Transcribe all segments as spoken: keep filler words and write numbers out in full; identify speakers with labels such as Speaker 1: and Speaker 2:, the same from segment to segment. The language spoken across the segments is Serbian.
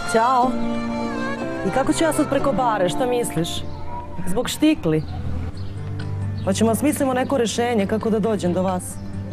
Speaker 1: Ćao. I kako ću ja sad preko bare, šta misliš? Zbog štikli. Hoćemo smislimo neko rešenje kako da dođem do vas.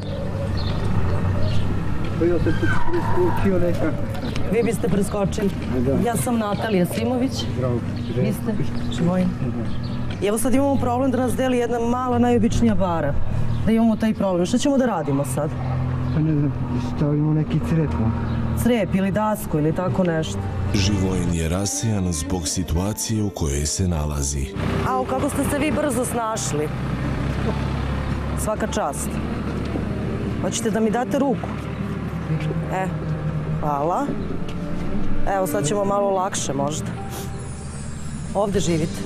Speaker 2: Pa ja sam tu preskočio nekako.
Speaker 1: Vi biste preskočili. Ja sam Natalija Simović.
Speaker 2: Zdravo.
Speaker 1: Vi ste Živojin. I evo sad imamo problem da nas deli jedna mala, najobičnija bara. Da imamo taj problem. Šta ćemo da radimo sad?
Speaker 2: Pa ne znam, stavimo neki crep.
Speaker 1: Crep ili dasku ili tako nešto.
Speaker 3: Živojin je rasejan zbog situacije u kojoj se nalazi.
Speaker 1: Au, kako ste se vi brzo snašli. Svaka čast. Hoćete da mi date ruku? E, hvala. Evo, sad ćemo malo lakše možda. Ovde živite?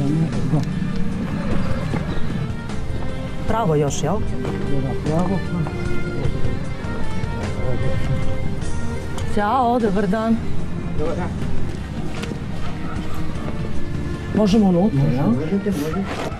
Speaker 1: Pravo još, jel?
Speaker 2: Pravo.
Speaker 1: Ćao, dobar dan.
Speaker 2: Dobar dan.
Speaker 1: Možemo unutra, jel?
Speaker 2: Možete, možete.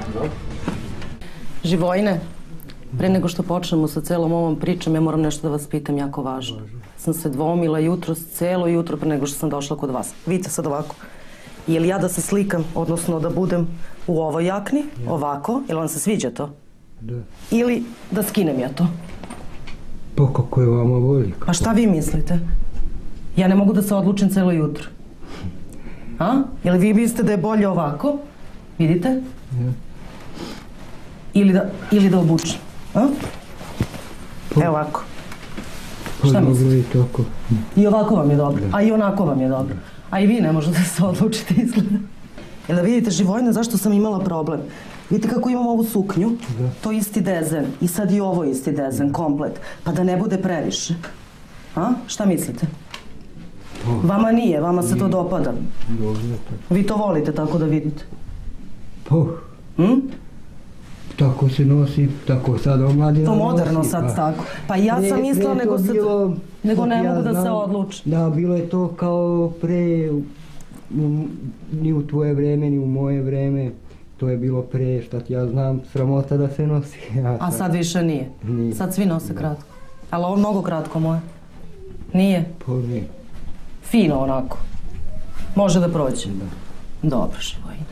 Speaker 1: Živojine, pre nego što počnemo sa celom ovom pričom, ja moram nešto da vas pitam jako važno. Sam se dvomila jutro, celo jutro pre nego što sam došla kod vas. Vidite sad ovako. Je li ja da se slikam, odnosno da budem u ovoj jakni, ovako, ili vam se sviđa to?
Speaker 2: Da.
Speaker 1: Ili da skinem ja to?
Speaker 2: Pa kako je vama voli?
Speaker 1: Pa šta vi mislite? Ja ne mogu da se odlučim celo jutro. A? Ili vi mislite da je bolje ovako? Vidite?
Speaker 2: Ja.
Speaker 1: Ili da, ili da obučem. A? Evo ovako. Šta mislite?
Speaker 2: I tako.
Speaker 1: I ovako vam je dobro, a i onako vam je dobro. A i vi ne možete da se odlučite, izgleda. Jel da vidite, Živojina, zašto sam imala problem? Vidite kako imam ovu suknju? To je isti dezen. I sad i ovo je isti dezen, komplet. Pa da ne bude previše. A? Šta mislite? Vama nije, vama se to dopada. Vi to volite tako da vidite?
Speaker 2: Pa,
Speaker 1: Hm?
Speaker 2: tako se nosi, tako sad omladina
Speaker 1: To
Speaker 2: nosi.
Speaker 1: moderno sad tako. Pa ja sam mislila nego se... Nego ne mogu da se odlučim.
Speaker 2: Da, bilo je to kao pre, ni u tvoje vreme, ni u moje vreme. To je bilo pre, šta ti ja znam, sramota da se nosi.
Speaker 1: A sad više nije?
Speaker 2: Nije.
Speaker 1: Sad svi nose kratko. Ali ovo mnogo kratko moje. Nije?
Speaker 2: Pa ne.
Speaker 1: Fino onako. Može da prođe? Dobro, Živojina.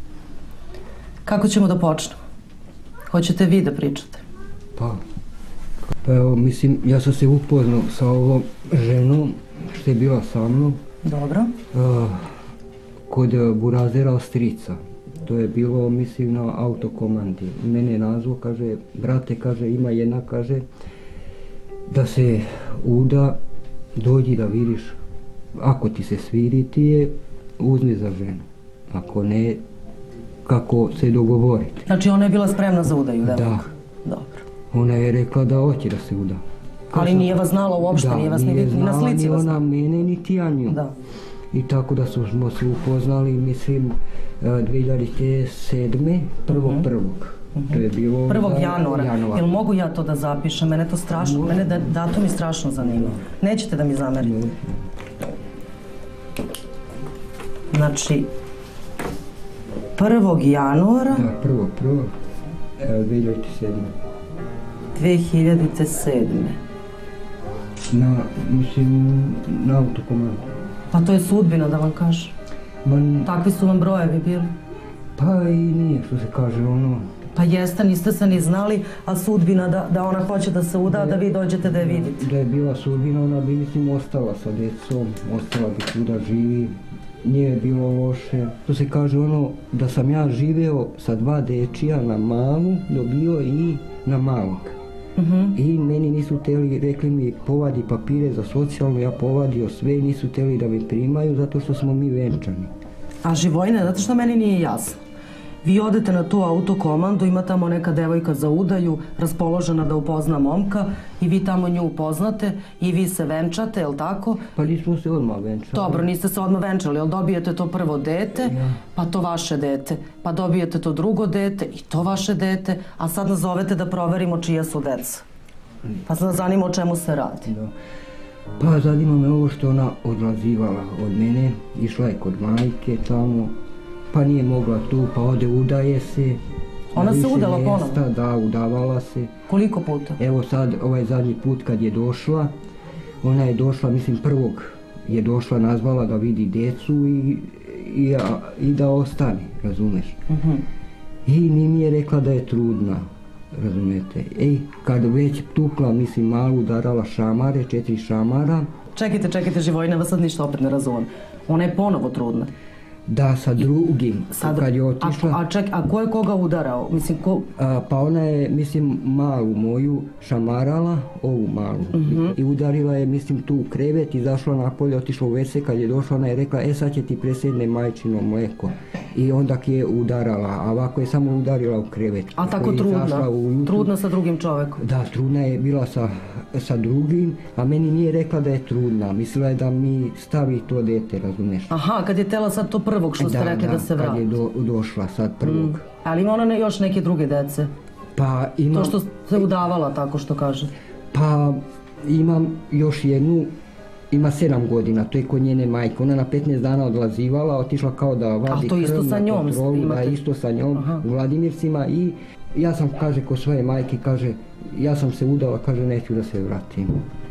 Speaker 1: Kako ćemo da počnemo? Hoćete vi da pričate?
Speaker 2: Pa, pa evo, mislim, ja sam se upoznao sa ovom ženom što je bila sa mnom.
Speaker 1: Dobro.
Speaker 2: Uh, kod burazera Ostrica. To je bilo, mislim, na autokomandi. Mene je nazvao, kaže, brate, kaže, ima jedna, kaže, da se uda, dođi da vidiš. Ako ti se svidi, ti je uzmi za ženu. Ako ne, kako se dogovorite.
Speaker 1: Znači ona je bila spremna za udaju, devojka?
Speaker 2: Da.
Speaker 1: Dobro.
Speaker 2: Ona je rekla da hoće da se uda.
Speaker 1: Ali nije vas znala uopšte, nije vas ni na slici vas
Speaker 2: znala. Ni ona mene, niti ja nju.
Speaker 1: Da.
Speaker 2: I tako da smo se upoznali, mislim, dve hiljade sedme. prvog prvog. To je bilo...
Speaker 1: prvog januara. Jel mogu ja to da zapišem? Mene to strašno, mene datum mi strašno zanima. Nećete da mi zamerite? Znači, prvog januara...
Speaker 2: Da, prvog prvog. dve hiljade sedme.
Speaker 1: dve hiljade sedme.
Speaker 2: Na, mislim, na autokomandu.
Speaker 1: Pa to je sudbina, da vam kažem.
Speaker 2: Man...
Speaker 1: Takvi su vam brojevi bili?
Speaker 2: Pa i nije, što se kaže, ono...
Speaker 1: Pa jeste, niste se ni znali, a sudbina da, da ona hoće da se uda, da vi dođete da je vidite.
Speaker 2: Da je bila sudbina, ona bi, mislim, ostala sa djecom, ostala bi tu da živi. Nije bilo loše. To se kaže ono, da sam ja živeo sa dva dečija na malu, dobio i na malog. I meni nisu teli, rekli mi povadi papire za socijalno, ja povadio sve i nisu teli da mi primaju zato što smo mi venčani.
Speaker 1: A Živojine, znate što meni nije jasno? Vi odete na tu autokomandu, ima tamo neka devojka za udaju, raspoložena da upozna momka i vi tamo nju upoznate i vi se venčate, jel tako?
Speaker 2: Pa nismo se odmah venčali.
Speaker 1: Dobro, niste se odmah venčali, jel dobijete to prvo dete, pa to vaše dete, pa dobijete to drugo dete i to vaše dete, a sad nas zovete da proverimo čija su deca. Pa sad nas zanima o čemu se radi.
Speaker 2: Pa zanima me ovo što ona odlazivala od mene, išla je kod majke tamo, pa nije mogla tu, pa ode udaje se.
Speaker 1: Ona se udala ponovno?
Speaker 2: Da, udavala se.
Speaker 1: Koliko puta?
Speaker 2: Evo sad, ovaj zadnji put kad je došla, ona je došla, mislim, prvog je došla, nazvala da vidi djecu i, i, i da ostane, razumeš. Uh-huh. I ni mi je rekla da je trudna, razumete. Ej, kad već tukla, mislim, malu udarala šamare, četiri šamara.
Speaker 1: Čekajte, čekajte, Živojina, vas sad ništa opet ne razumem. Ona je ponovo trudna.
Speaker 2: Da, sa drugim,
Speaker 1: Sad,
Speaker 2: kad je otišla.
Speaker 1: A, a ček, a ko je koga udarao? Mislim, ko...
Speaker 2: A, pa ona je, mislim, malu moju šamarala, ovu malu, uh-huh. i udarila je, mislim, tu u krevet, izašla napolje, otišla u ve ce, kad je došla, ona je rekla, e, sad će ti presedne majčino mleko. I onda je udarala, a ovako je samo udarila u krevet.
Speaker 1: A tako trudna? Trudna sa drugim čovekom?
Speaker 2: Da, trudna je bila sa, sa drugim, a meni nije rekla da je trudna. Mislila je da mi stavi to dete, razumeš?
Speaker 1: Aha, kad je tela sad to prvog što ste
Speaker 2: da,
Speaker 1: rekli da, da se vrati.
Speaker 2: Da, kad je do, došla sad prvog. Mm.
Speaker 1: Ali ima ona ne, još neke druge dece?
Speaker 2: Pa ima...
Speaker 1: To što se udavala, tako što kaže?
Speaker 2: Pa imam još jednu, ima sedam godina, to je kod njene majke. Ona na petnaest dana odlazivala, otišla kao da vadi krv na kontrolu. A to isto sa njom imate? Da, isto sa njom. Aha. U Vladimircima i ja sam, kaže, kod svoje majke, kaže, ja sam se udala, kaže, neću da se vratim.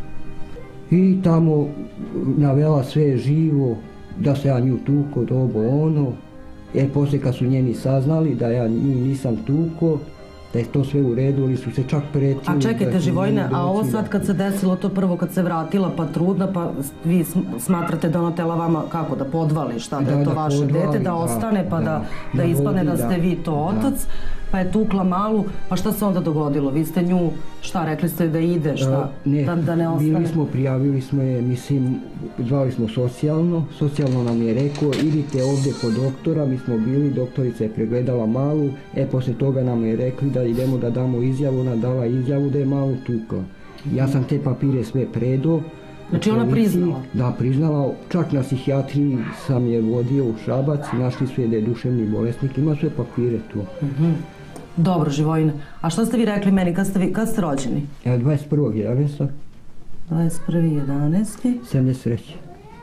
Speaker 2: I tamo navela sve živo, da se ja nju tuko, dobo ono. E, poslije kad su njeni saznali da ja nju nisam tuko, da je to sve u redu, ali su se čak pretili.
Speaker 1: A čekajte, Živojine, a ovo sad kad se desilo to prvo, kad se vratila pa trudna, pa vi smatrate da ona tela vama, kako, da podvali, šta, da je to vaše dete, da ostane, pa da, da ispadne da ste vi to otac, pa je tukla malu, pa šta se onda dogodilo? Vi ste nju, šta, rekli ste da ide, šta,
Speaker 2: ne,
Speaker 1: da, da ne ostane?
Speaker 2: Bili smo, prijavili smo je, mislim, zvali smo socijalno, socijalno nam je rekao, idite ovdje kod doktora, mi smo bili, doktorica je pregledala malu, e, poslije toga nam je rekli da idemo da damo izjavu, ona dala izjavu da je malu tukla. Ja sam te papire sve predao.
Speaker 1: Znači ona priznala?
Speaker 2: Da, priznala, čak na psihijatriji sam je vodio u Šabac, našli su je da je duševni bolesnik, ima sve papire tu.
Speaker 1: Uh-huh. Dobro, Živojine. A šta ste vi rekli meni, kad ste, vi, kad ste rođeni?
Speaker 2: Ja, dvadeset prvog jedanaestog
Speaker 1: dvadeset prvi jedanaesti
Speaker 2: sedamdeset treće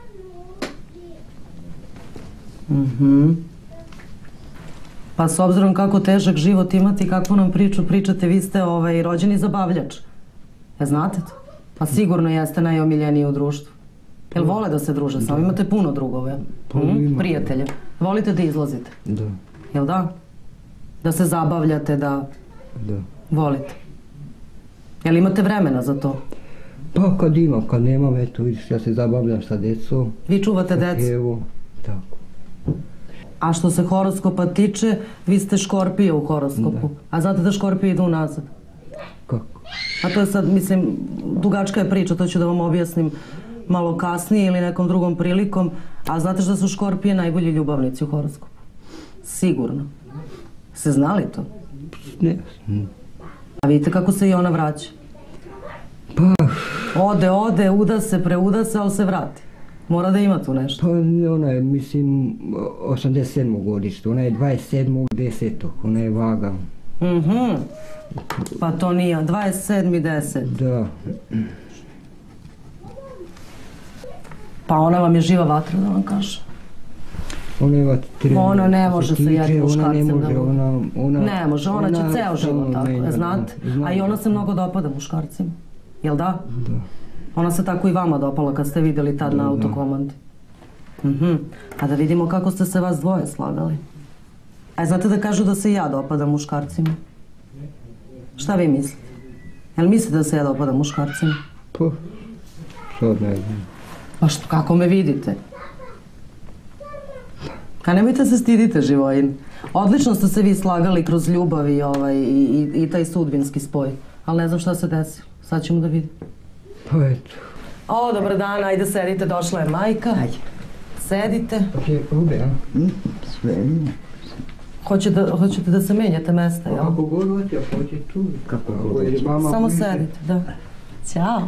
Speaker 1: Mhm. Pa s obzirom kako težak život imate i kakvu nam priču pričate, vi ste ovaj, rođeni zabavljač. Ja znate to? Pa sigurno jeste najomiljeniji u društvu. Jel vole da se druže sa vama? Imate puno drugove, hm? Prijatelja. Volite da izlazite?
Speaker 2: Da.
Speaker 1: Jel da? Da se zabavljate, da...
Speaker 2: Da.
Speaker 1: Volite. Jel imate vremena za to?
Speaker 2: Pa kad imam, kad nemam, eto vidiš, ja se zabavljam sa decom.
Speaker 1: Vi čuvate decu?
Speaker 2: Evo, tako.
Speaker 1: A što se horoskopa tiče, vi ste Škorpije u horoskopu. Da. A znate da Škorpije idu unazad?
Speaker 2: Kako?
Speaker 1: A to je sad, mislim, dugačka je priča, to ću da vam objasnim malo kasnije ili nekom drugom prilikom. A znate što su Škorpije najbolji ljubavnici u horoskopu? Sigurno. Ste znali to?
Speaker 2: Ne.
Speaker 1: A vidite kako se i ona vraća?
Speaker 2: Pa...
Speaker 1: Ode, ode, uda se, preuda se, ali se vrati. Mora da ima tu nešto.
Speaker 2: Pa ona je, mislim, osamdeset sedmog godište, ona je dvadeset sedmog desetog ona je vaga.
Speaker 1: Mhm. Pa to nije, dvadeset sedmi deseti
Speaker 2: Da.
Speaker 1: Pa ona vam je živa vatra, da vam kaže.
Speaker 2: Ona je vatra.
Speaker 1: Ona ne može se jednim muškarcem da
Speaker 2: može, ona, ona,
Speaker 1: ne može, ona, ona će ceo život tako, ne, znate?
Speaker 2: Znam.
Speaker 1: A i ona se mnogo dopada muškarcima. Jel da?
Speaker 2: Da.
Speaker 1: Ona se tako i vama dopala kad ste vidjeli tad na autokomandi. Mhm. A da vidimo kako ste se vas dvoje slagali. A znate da kažu da se ja dopadam muškarcima? Šta vi mislite? Jel mislite da se ja dopadam muškarcima?
Speaker 2: Pa, sad ne znam.
Speaker 1: Pa što, kako me vidite? Ka nemojte se stidite, Živojin. Odlično ste se vi slagali kroz ljubav i, ovaj, i, i, i taj sudbinski spoj. Ali ne znam šta se desilo. Sad ćemo da vidimo.
Speaker 2: Pa eto.
Speaker 1: O, dobar dan, ajde sedite, došla je majka.
Speaker 4: Ajde.
Speaker 1: Sedite.
Speaker 2: Hoće ube, a?
Speaker 4: Mm, sve ne.
Speaker 1: Hoće da, hoćete da se menjate mesta, jel?
Speaker 2: Kako god hoće, hoće tu.
Speaker 4: Kako god hoće.
Speaker 1: Samo sedite, da. Ćao.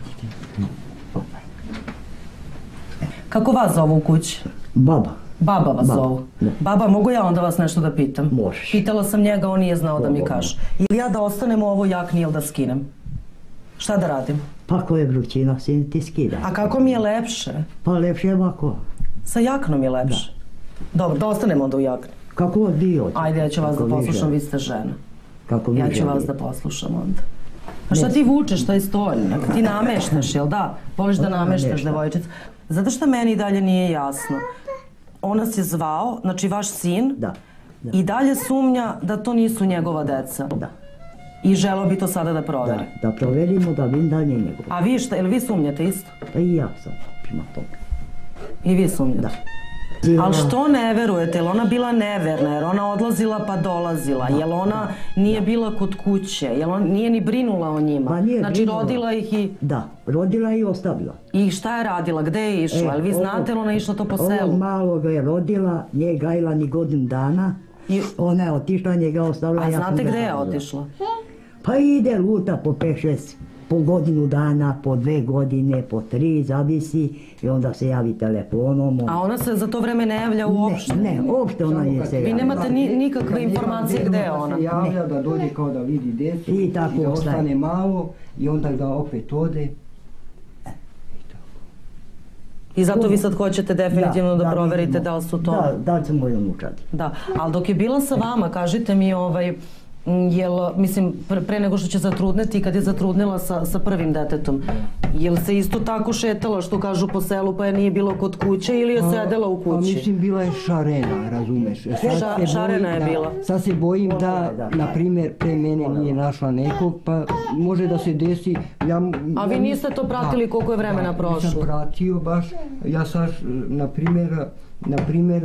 Speaker 1: Kako vas zovu u kući?
Speaker 4: Baba.
Speaker 1: Baba vas
Speaker 4: Baba.
Speaker 1: zovu.
Speaker 4: Da.
Speaker 1: Baba, mogu ja onda vas nešto da pitam?
Speaker 4: Možeš.
Speaker 1: Pitala sam njega, on nije znao da mi
Speaker 4: Ovo.
Speaker 1: kaže. Ili ja da ostanem u ovo jakni ili da skinem? Šta da radim?
Speaker 4: Pa ko je vrućina, sin ti skida.
Speaker 1: A kako mi je lepše?
Speaker 4: Pa lepše je ovako.
Speaker 1: Sa jaknom je lepše. Dobro, da ostanemo onda u jakni.
Speaker 4: Kako dio?
Speaker 1: Ajde, ja ću vas da poslušam, vi ste žena.
Speaker 4: Kako mi
Speaker 1: Ja ću
Speaker 4: želite.
Speaker 1: vas da poslušam onda. A šta ti vučeš taj stolj? Ti nameštaš, jel da? Voliš da
Speaker 4: Pa,
Speaker 1: nameštaš,
Speaker 4: nameštam.
Speaker 1: devojčica. Zato što meni i dalje nije jasno. On nas je zvao, znači vaš sin,
Speaker 4: Da.
Speaker 1: i dalje sumnja da to nisu njegova deca.
Speaker 4: Da.
Speaker 1: I želeo bi to sada da
Speaker 4: Da,
Speaker 1: proveri.
Speaker 4: da proverimo da vidim da li je njegov.
Speaker 1: A vi šta, ili vi sumnjate isto?
Speaker 4: Pa i ja sam prima toga.
Speaker 1: I vi sumnjate?
Speaker 4: Da.
Speaker 1: Ali što ne verujete? Jel ona bila neverna? Jer ona odlazila pa dolazila? Jel ona nije bila kod kuće? Jel ona nije ni brinula o njima?
Speaker 4: Pa nije
Speaker 1: Znači
Speaker 4: brinula.
Speaker 1: rodila ih i...
Speaker 4: Da, rodila i ostavila.
Speaker 1: I šta je radila? Gde je išla? Jel vi znate li ona je išla to po selu?
Speaker 4: Ovog malog je rodila, nije gajila ni godinu dana.
Speaker 1: I-
Speaker 4: Ona je otišla, njega ostavila.
Speaker 1: A
Speaker 4: ja sam
Speaker 1: znate
Speaker 4: ga
Speaker 1: gde je
Speaker 4: gajila.
Speaker 1: otišla?
Speaker 4: Pa ide luta po pet šest, po godinu dana, po dve godine, po tri, zavisi. I onda se javi telefonom.
Speaker 1: A ona se za to vreme ne javlja uopšte?
Speaker 4: Ne, ne, uopšte ona je se
Speaker 1: Vi
Speaker 4: javila.
Speaker 1: nemate ni, nikakve informacije gde je
Speaker 2: Da
Speaker 1: ona?
Speaker 2: se javlja, da dođe kao da vidi decu
Speaker 4: I tako
Speaker 2: da
Speaker 4: ostaje.
Speaker 2: ostane malo i onda da opet ode.
Speaker 1: I zato vi sad hoćete definitivno da, proverite
Speaker 4: vidimo.
Speaker 1: da li su to...
Speaker 4: Da, da li su moji unučadi.
Speaker 1: Da, ali dok je bila sa vama, kažite mi, ovaj, m, jel, mislim, pre, pre nego što će zatrudneti, kad je zatrudnila sa, sa prvim detetom, jel se isto tako šetala, što kažu, po selu, pa je nije bilo kod kuće ili je sedela u
Speaker 2: A
Speaker 1: kući?
Speaker 2: mislim, bila je šarena, razumeš? Sad
Speaker 1: Ša-
Speaker 2: se
Speaker 1: šarena je
Speaker 2: da,
Speaker 1: bila.
Speaker 2: Sad se bojim da,
Speaker 4: Da,
Speaker 2: na primjer, pre mene nije našla nekog, pa može da se desi... Ja,
Speaker 1: A vi
Speaker 2: ja-
Speaker 1: niste to pratili koliko je vremena
Speaker 2: da,
Speaker 1: prošlo?
Speaker 2: nisam pratio baš, ja sad, na primjer, na primjer,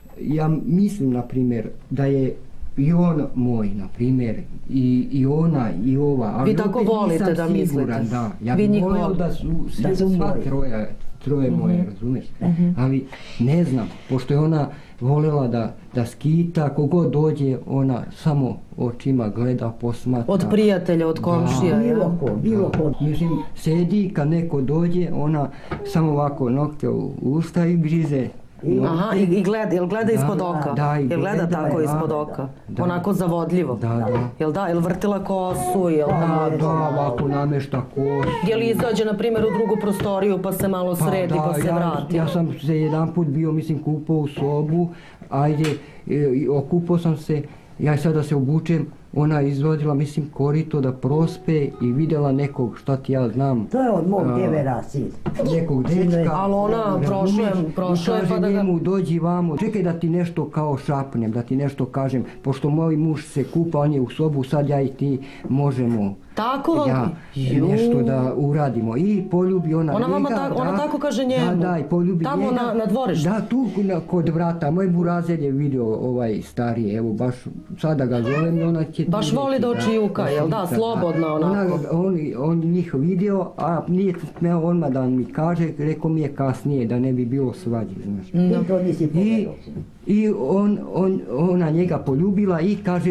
Speaker 2: ja mislim, na primjer, da je i on moj, na primjer, i, i ona, i ova, ali
Speaker 1: Vi tako
Speaker 2: opet
Speaker 1: volite
Speaker 2: nisam
Speaker 1: da
Speaker 2: siguran,
Speaker 1: mislite.
Speaker 2: da. Ja
Speaker 1: Vi
Speaker 2: bih
Speaker 1: njih
Speaker 2: volio
Speaker 1: volite.
Speaker 2: da su,
Speaker 4: Da su
Speaker 2: sva
Speaker 4: moji.
Speaker 2: troje, troje moje, razumiješ? Ali ne znam, pošto je ona voljela da, da skita, kogod dođe, ona samo očima gleda, posmatra.
Speaker 1: Od prijatelja, od komšija,
Speaker 2: Da.
Speaker 1: jel?
Speaker 4: Bilo ko, bilo ko.
Speaker 2: Mislim, sedi, kad neko dođe, ona samo ovako nokte u usta i grize.
Speaker 1: Aha, i, i gleda, jel gleda
Speaker 2: Da,
Speaker 1: ispod oka?
Speaker 2: da, i
Speaker 1: Jel gleda
Speaker 2: gleda,
Speaker 1: tako
Speaker 2: da,
Speaker 1: ispod
Speaker 2: da,
Speaker 1: oka?
Speaker 2: da.
Speaker 1: Onako zavodljivo?
Speaker 2: Da, da.
Speaker 1: Jel da, jel vrtila kosu, jel da?
Speaker 2: Da, da, ovako namešta kosu.
Speaker 1: Jel izađe, na primjer, u drugu prostoriju pa se malo sredi pa, se
Speaker 2: ja,
Speaker 1: vrati?
Speaker 2: ja sam se jedan put bio, mislim, kupao u sobu, ajde, e, okupao sam se, ja sada se obučem, ona je izvodila, mislim, korito da prospe i vidjela nekog, šta ti ja znam,
Speaker 4: To je od mog
Speaker 2: A.
Speaker 4: djevera sin.
Speaker 2: nekog dečka.
Speaker 1: Ali ona
Speaker 2: razumiješ,
Speaker 1: prošlo je- prošlo je
Speaker 2: i kaže
Speaker 1: pa da ga-
Speaker 2: njemu, dođi vamo, čekaj da ti nešto kao šapnem, da ti nešto kažem, pošto moj muž se kupa, on je u sobu, sad ja i ti možemo
Speaker 1: Tako vam?
Speaker 2: ja,
Speaker 1: Ju.
Speaker 2: nešto da uradimo. I poljubi ona
Speaker 1: Ona vama
Speaker 2: njega,
Speaker 1: tako- ona
Speaker 2: da,
Speaker 1: tako kaže njemu?
Speaker 2: Da, da, i poljubi
Speaker 1: Tamo
Speaker 2: njega.
Speaker 1: na- na dvorištu?
Speaker 2: Da, tu na, kod vrata. Moj burazer je vidio ovaj stariji, evo baš sada ga zovem, ona će... ti
Speaker 1: Baš voli
Speaker 2: reći,
Speaker 1: da očijuka, jel da,
Speaker 2: očijuka,
Speaker 1: slobodno onako.
Speaker 2: Ona, on, on njih vidio, a nije smeo odmah da mi kaže, rekao mi je kasnije, da ne bi bilo svađe, znaš.
Speaker 4: I to nisi
Speaker 2: I,
Speaker 4: povedao.
Speaker 2: i on, on, ona njega poljubila i kaže,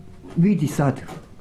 Speaker 2: vidi sad,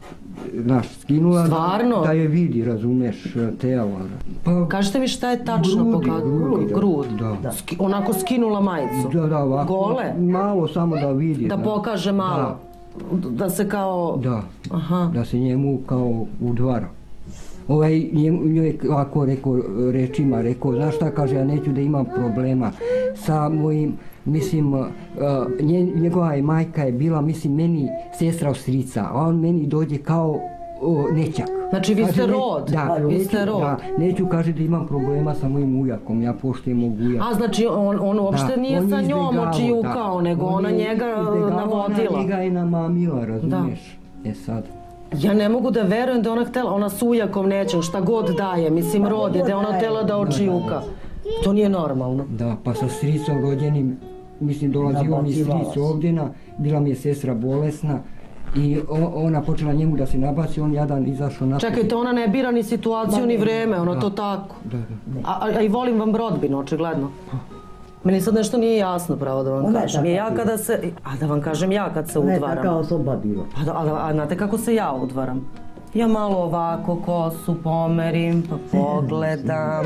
Speaker 2: znaš, skinula da-
Speaker 1: Stvarno?
Speaker 2: da je vidi, razumeš, telo. Pa,
Speaker 1: Kažite mi šta je tačno
Speaker 2: grudi,
Speaker 1: pokazala?
Speaker 2: grudi,
Speaker 1: Grud.
Speaker 2: da.
Speaker 1: Ski- onako skinula majicu.
Speaker 2: Da, da, ovako,
Speaker 1: Gole?
Speaker 2: malo samo da vidi.
Speaker 1: Da
Speaker 2: znaš.
Speaker 1: pokaže malo. Da se kao...
Speaker 2: Da,
Speaker 1: Aha.
Speaker 2: da se njemu kao udvara. Ovaj njemu, njoj ovako rekao, rečima rekao, znaš šta, kaže, ja neću da imam problema sa mojim, mislim, uh, nje, njegova je majka je bila, mislim, meni sestra od strica, a on meni dođe kao o, nećak.
Speaker 1: Znači, vi
Speaker 2: Kaže,
Speaker 1: ste
Speaker 2: ne-
Speaker 1: rod.
Speaker 2: Da,
Speaker 1: Vi
Speaker 2: neću,
Speaker 1: ste rod.
Speaker 2: da, neću, kaže, da imam problema sa mojim ujakom, ja poštujem mog ujaka.
Speaker 1: A znači on, on uopšte
Speaker 2: Da,
Speaker 1: nije
Speaker 2: on
Speaker 1: sa
Speaker 2: je
Speaker 1: njom
Speaker 2: izbjegavao,
Speaker 1: očiukao,
Speaker 2: da.
Speaker 1: nego
Speaker 2: On
Speaker 1: ona
Speaker 2: je
Speaker 1: njega
Speaker 2: izbjegavao,
Speaker 1: navodila.
Speaker 2: Ona njega je namamila, razumiješ? E sad.
Speaker 1: Ja ne mogu da verujem da ona htela, ona s ujakom neće, šta god daje, mislim rod je, da je ona htela da očijuka. To nije normalno.
Speaker 2: Da, pa sa stricom rođenim, mislim, dolazio mi
Speaker 4: Nabacivala
Speaker 2: stric
Speaker 4: se.
Speaker 2: ovdje, na- bila mi je sestra bolesna i o- ona počela njemu da se nabaci, on jadan izašao na...
Speaker 1: Čekajte, ona ne bira ni situaciju ni vreme, ona to tako.
Speaker 2: Da, da.
Speaker 1: A, a, a i volim vam rodbinu, očigledno. Meni sad nešto nije jasno, pravo da vam
Speaker 4: Ona je
Speaker 1: kažem. I
Speaker 4: takva
Speaker 1: ja
Speaker 4: bila.
Speaker 1: kada se, a da vam kažem ja kad se
Speaker 4: Ona je
Speaker 1: udvaram.
Speaker 4: taka osoba bila.
Speaker 1: A, da- a, da- a znate kako se ja udvaram? Ja malo ovako kosu pomerim, pa pogledam,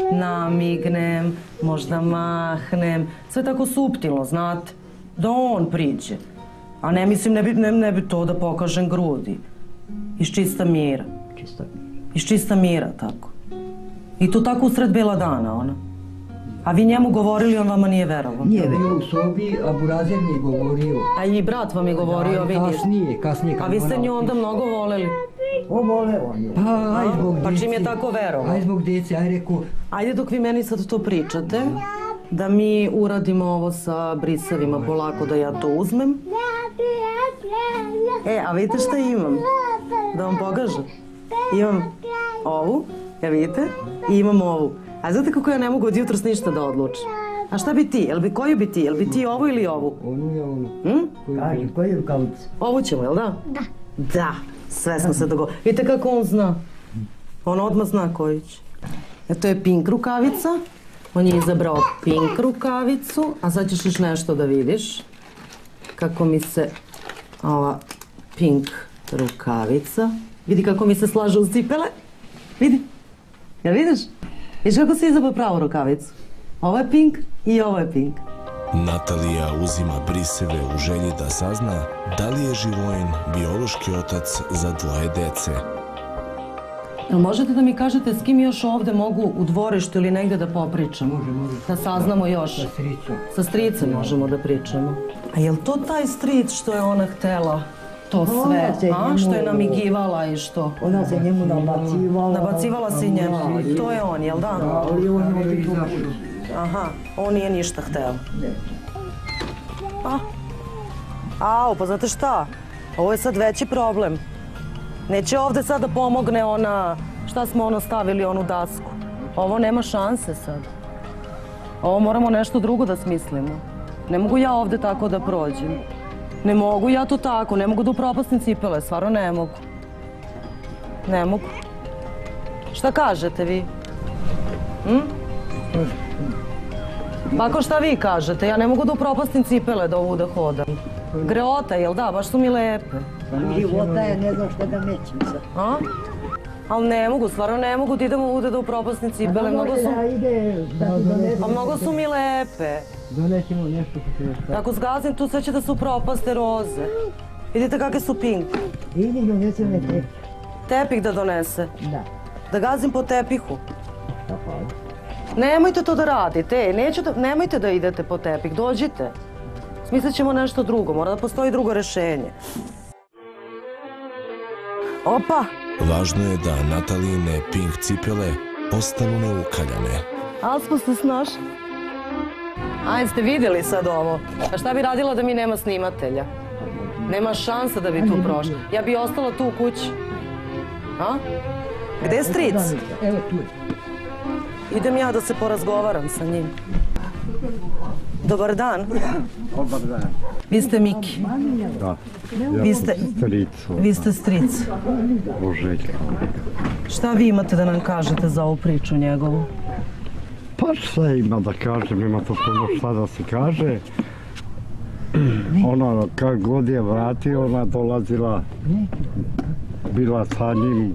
Speaker 1: namignem, možda mahnem. Sve tako suptilno, znate. Da on priđe. A ne mislim, ne bi, ne, ne bi to da pokažem grudi. Iz čista mira.
Speaker 4: Čisto.
Speaker 1: Iz čista mira, tako. I to tako usred bela dana, ona. A vi njemu govorili, on vama nije verovao.
Speaker 4: Nije
Speaker 2: Bio
Speaker 4: verovao.
Speaker 2: u sobi, a burazer mi je govorio.
Speaker 1: A i brat vam je govorio,
Speaker 2: Da,
Speaker 1: vi niste.
Speaker 2: kasnije, kasnije.
Speaker 1: A
Speaker 2: kad
Speaker 1: vi ste
Speaker 2: ona
Speaker 1: nju onda
Speaker 2: otišla.
Speaker 1: mnogo voleli.
Speaker 4: Obole on je.
Speaker 2: Pa, aj zbog
Speaker 1: Pa
Speaker 2: djece.
Speaker 1: čim je tako verovao?
Speaker 2: Aj zbog djece, aj rekao,
Speaker 1: Ajde dok vi meni sad to pričate, da mi uradimo ovo sa brisevima polako, da ja to uzmem. E, a vidite šta imam? Da vam pokažem. Imam ovu, ja vidite, i imam ovu. A znate kako ja ne mogu od jutros ništa da odlučim? A šta bi ti? Jel bi, koju bi ti? Jel bi ti ovu ili ovu?
Speaker 2: ono je ono.
Speaker 1: Hm?
Speaker 4: Kaži, koju rukavicu?
Speaker 1: Ovu ćemo, jel da? Da. Da, sve smo se dogovorili. Vidite kako on zna? On odmah zna koju će. E, to je pink rukavica. On je izabrao pink rukavicu, a sad ćeš još nešto da vidiš. Kako mi se ova pink rukavica, vidi kako mi se slaže uz cipele. Vidi. Jel vidiš? Vidiš kako si izabrao pravu rukavicu? Ovo je pink i ovo je pink.
Speaker 3: Natalija uzima briseve u želji da sazna da li je Živojin biološki otac za dvoje dece.
Speaker 1: Jel možete da mi kažete s kim još ovde mogu u dvorištu ili negde da popričamo?
Speaker 2: Može, može.
Speaker 1: Da saznamo još.
Speaker 2: Sa stricom.
Speaker 1: Sa stricem možemo da pričamo. A jel to taj stric što je ona htela? To sve,
Speaker 4: Ona se
Speaker 1: a?
Speaker 4: njemu-
Speaker 1: Što je namigivala i što?
Speaker 4: Ona se njemu nabacivala.
Speaker 1: Nabacivala si njemu. To je on, jel da?
Speaker 4: Ali on je
Speaker 2: Je
Speaker 4: otišao.
Speaker 2: izašao.
Speaker 1: Aha, on nije ništa hteo.
Speaker 4: Ne.
Speaker 1: A? Au, pa znate šta? Ovo je sad veći problem. Neće ovde sad da pomogne ona, šta smo ono stavili, onu dasku. Ovo nema šanse sad. Ovo moramo nešto drugo da smislimo. Ne mogu ja ovde tako da prođem. Ne mogu ja to tako, ne mogu da upropastim cipele, stvarno ne mogu. Ne mogu. Šta kažete vi? Hm? Bako, šta vi kažete? Ja ne mogu da upropastim cipele da ovu da hodam. Greota, jel da? Baš su mi lepe.
Speaker 4: Života je, ne znam šta da mećem sad.
Speaker 1: A? Ali ne mogu, stvarno ne mogu da idem ovde da upropastim cipele. Mnogo su,
Speaker 4: Da ide, da ti donese.
Speaker 1: a mnogo su mi lepe.
Speaker 2: Donesimo nešto što se još
Speaker 1: Ako zgazim tu sve će da se upropaste roze. Vidite kakve su pink.
Speaker 4: Idi, donesi me te.
Speaker 1: Tepih da donese.
Speaker 4: Da.
Speaker 1: Da gazim po tepihu.
Speaker 4: Tako.
Speaker 1: Nemojte to da radite, neću da, nemojte da idete po tepih, dođite. Smislit ćemo nešto drugo, mora da postoji drugo rešenje. Opa!
Speaker 3: Važno je da Natalijine pink cipele ostanu neukaljane.
Speaker 1: Ali smo se snašli. Ajde, ste vidjeli sad ovo. A šta bi radila da mi nema snimatelja? Nema šanse da bi tu prošla. Ja bi ostala tu u kući. A? Gde je stric?
Speaker 2: Evo tu je.
Speaker 1: Idem ja da se porazgovaram sa njim. Dobar dan.
Speaker 5: Dobar dan.
Speaker 1: Vi ste Miki.
Speaker 5: Da.
Speaker 1: Vi ste,
Speaker 5: Stricu.
Speaker 1: vi ste stric.
Speaker 5: Boželjka.
Speaker 1: Šta vi imate da nam kažete za ovu priču njegovu?
Speaker 5: Pa šta ima da kažem, ima to puno šta da se kaže. Ona, kad god je vratio, ona dolazila, bila sa njim.